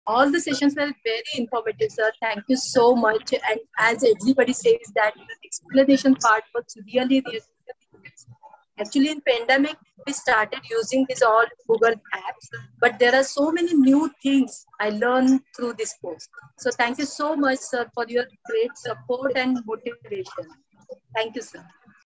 All the sessions were very informative, sir. Thank you so much. And as everybody says that the explanation part was really, really nice. Actually, in pandemic, we started using these all Google apps, but there are so many new things I learned through this course. So thank you so much, sir, for your great support and motivation. Thank you, sir.